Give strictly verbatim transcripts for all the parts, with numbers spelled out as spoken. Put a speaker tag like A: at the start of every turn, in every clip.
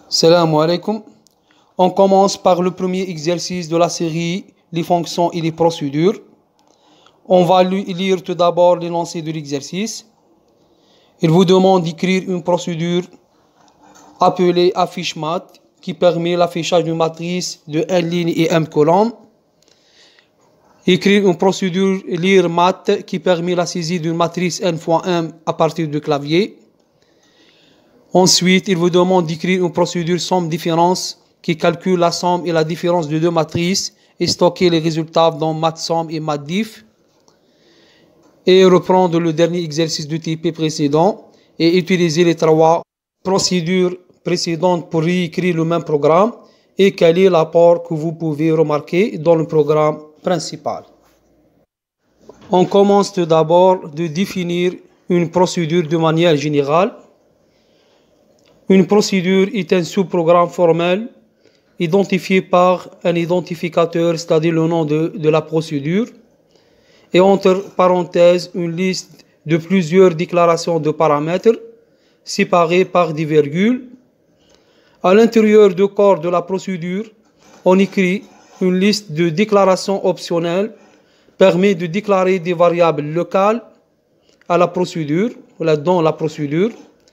A: Salam alaikum. On commence par le premier exercice de la série les fonctions et les procédures. On va lire tout d'abord l'énoncé de l'exercice. Il vous demande d'écrire une procédure appelée affiche math qui permet l'affichage d'une matrice de n ligne et m colonnes. Écrire une procédure lire math qui permet la saisie d'une matrice n fois m à partir du clavier. Ensuite, il vous demande d'écrire une procédure somme-différence qui calcule la somme et la différence de deux matrices et stocker les résultats dans math-somme et math-diff. Et reprendre le dernier exercice du type précédent et utiliser les trois procédures précédentes pour réécrire le même programme et caler l'apport que vous pouvez remarquer dans le programme principal. On commence tout d'abord de définir une procédure de manière générale. Une procédure est un sous-programme formel identifié par un identificateur, c'est-à-dire le nom de, de la procédure, et entre parenthèses une liste de plusieurs déclarations de paramètres séparées par des virgules. À l'intérieur du corps de la procédure, on écrit une liste de déclarations optionnelles permet de déclarer des variables locales à la procédure, dans la procédure,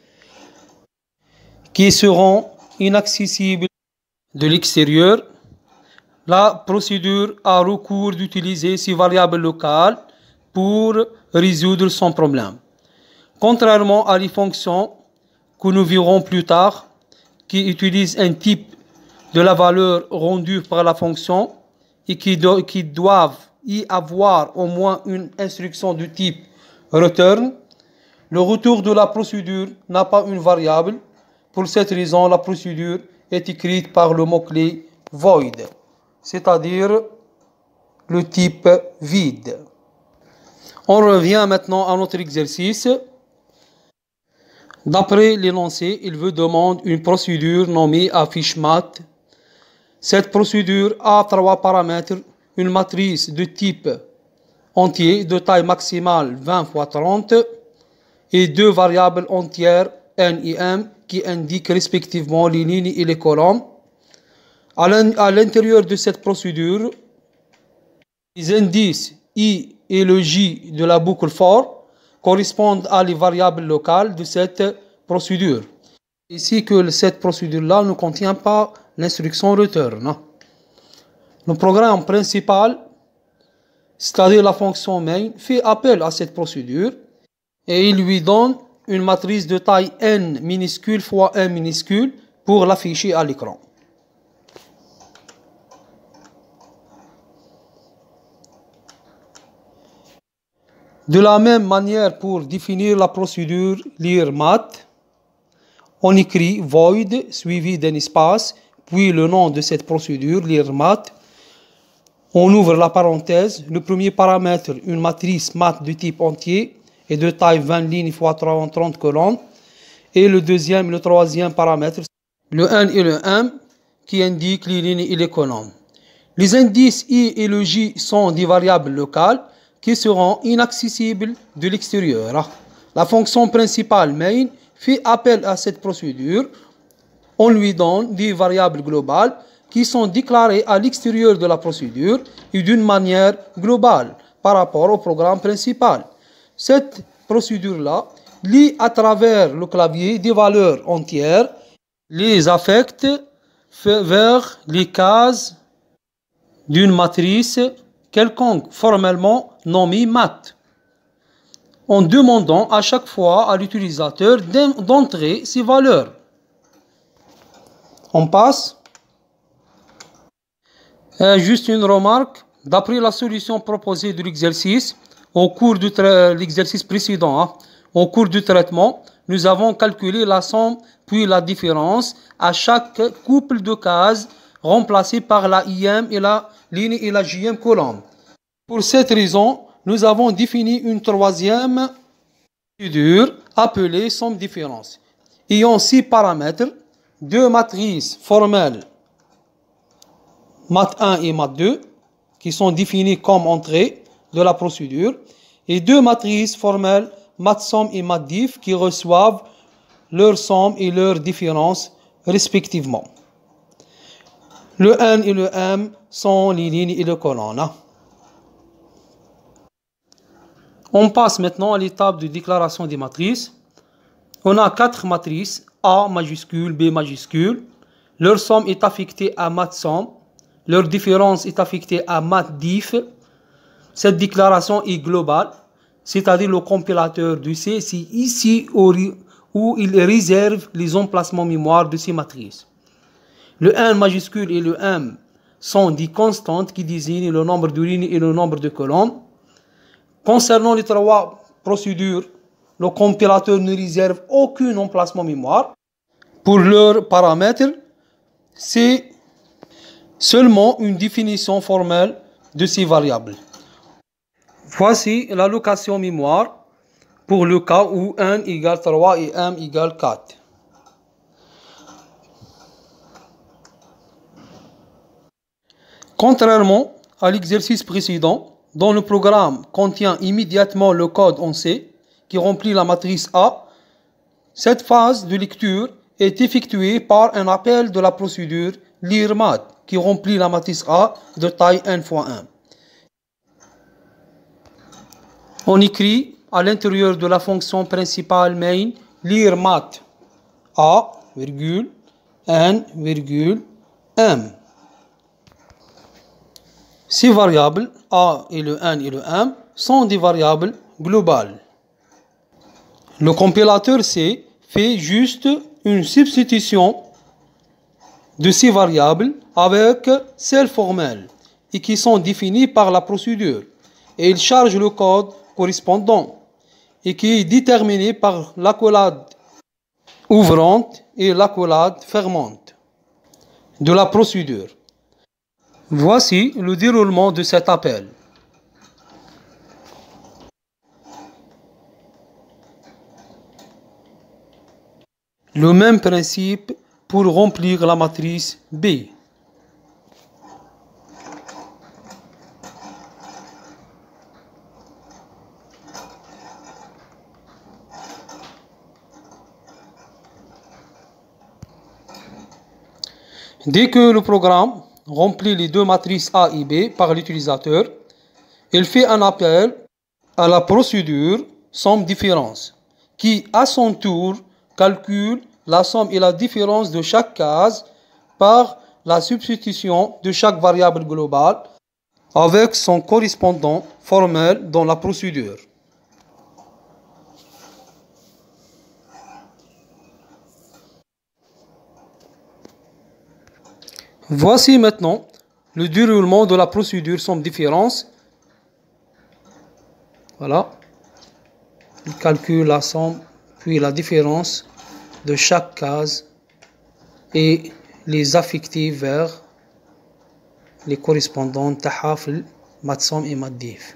A: qui seront inaccessibles de l'extérieur. La procédure a recours d'utiliser ces variables locales pour résoudre son problème. Contrairement à les fonctions que nous verrons plus tard, qui utilisent un type de la valeur rendue par la fonction et qui, do qui doivent y avoir au moins une instruction du type return, le retour de la procédure n'a pas une variable. Pour cette raison, la procédure est écrite par le mot-clé void, c'est-à-dire le type vide. On revient maintenant à notre exercice. D'après l'énoncé, il vous demande une procédure nommée affiche math. Cette procédure a trois paramètres, une matrice de type entier de taille maximale vingt fois trente et deux variables entières n et m qui indiquent respectivement les lignes et les colonnes. À l'intérieur de cette procédure, les indices i et le j de la boucle for correspondent à les variables locales de cette procédure. Ici que cette procédure-là ne contient pas l'instruction return. Le programme principal, c'est-à-dire la fonction main, fait appel à cette procédure et il lui donne une matrice de taille n minuscule fois m minuscule pour l'afficher à l'écran. De la même manière, pour définir la procédure lire math, on écrit void suivi d'un espace, puis le nom de cette procédure lire math. On ouvre la parenthèse. Le premier paramètre, une matrice math de type entier et de taille vingt lignes fois trente colonnes. Et le deuxième et le troisième paramètre, le n et le m, qui indiquent les lignes et les colonnes. Les indices i et le j sont des variables locales qui seront inaccessibles de l'extérieur. La fonction principale main fait appel à cette procédure. On lui donne des variables globales qui sont déclarées à l'extérieur de la procédure et d'une manière globale par rapport au programme principal. Cette procédure-là lit à travers le clavier des valeurs entières, les affecte vers les cases d'une matrice quelconque formellement nommée math, en demandant à chaque fois à l'utilisateur d'entrer ces valeurs. On passe. Euh, juste une remarque. D'après la solution proposée de l'exercice, au cours de l'exercice précédent, hein, au cours du traitement, nous avons calculé la somme puis la différence à chaque couple de cases remplacées par la I M et la ligne et la J M colonne. Pour cette raison, nous avons défini une troisième procédure appelée somme différence, ayant six paramètres, deux matrices formelles math un et math deux qui sont définies comme entrée de la procédure et deux matrices formelles math-somme et math-diff qui reçoivent leur somme et leur différence respectivement. Le N et le M sont les lignes et les colonnes. On passe maintenant à l'étape de déclaration des matrices. On a quatre matrices, A majuscule, B majuscule. Leur somme est affectée à mat somme. Leur différence est affectée à mat diff. Cette déclaration est globale, c'est-à-dire le compilateur du C, c'est ici où il réserve les emplacements mémoire de ces matrices. Le N majuscule et le M sont des constantes qui désignent le nombre de lignes et le nombre de colonnes. Concernant les trois procédures, le compilateur ne réserve aucun emplacement mémoire. Pour leurs paramètres, c'est seulement une définition formelle de ces variables. Voici l'allocation mémoire pour le cas où N égale trois et M égale quatre. Contrairement à l'exercice précédent, dont le programme contient immédiatement le code en C qui remplit la matrice A, cette phase de lecture est effectuée par un appel de la procédure lire mat qui remplit la matrice A de taille n fois un. On écrit à l'intérieur de la fonction principale main lire mat A, virgule, n, virgule, m. Ces variables A et le N et le M sont des variables globales. Le compilateur C fait juste une substitution de ces variables avec celles formelles et qui sont définies par la procédure. Et il charge le code correspondant et qui est déterminé par l'accolade ouvrante et l'accolade fermante de la procédure. Voici le déroulement de cet appel. Le même principe pour remplir la matrice B. Dès que le programme remplit les deux matrices A et B par l'utilisateur, il fait un appel à la procédure somme différence qui, à son tour, calcule la somme et la différence de chaque case par la substitution de chaque variable globale avec son correspondant formel dans la procédure. Voici maintenant le déroulement de la procédure somme différence. Voilà. Il calcule la somme puis la différence de chaque case et les affecter vers les correspondants tahafl, matsom et maddif.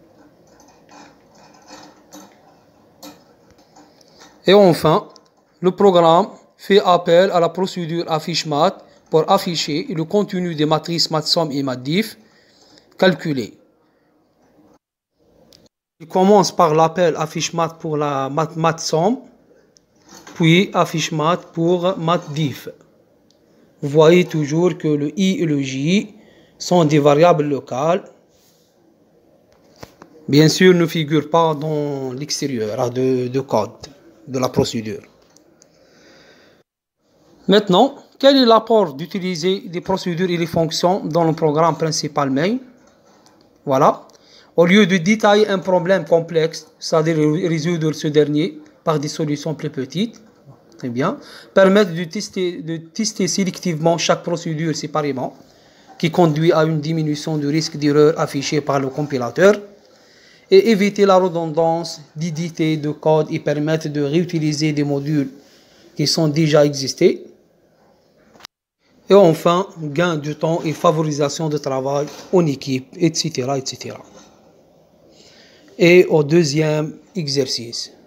A: Et enfin, le programme fait appel à la procédure affiche mat pour afficher le contenu des matrices matsom et maddif calculées. Il commence par l'appel affiche mat pour la mat matsom, puis affiche mat pour maddif. Vous voyez toujours que le i et le j sont des variables locales. Bien sûr, ne figurent pas dans l'extérieur de, de code de la procédure. Maintenant, quel est l'apport d'utiliser des procédures et des fonctions dans le programme principal main? Voilà. Au lieu de détailler un problème complexe, c'est-à-dire résoudre ce dernier par des solutions plus petites, très bien, permettre de tester, de tester sélectivement chaque procédure séparément, qui conduit à une diminution du risque d'erreur affiché par le compilateur, et éviter la redondance d'éditer de code et permettre de réutiliser des modules qui sont déjà existés. Et enfin, gain de temps et favorisation de travail en équipe, et cetera, et cetera. Et au deuxième exercice.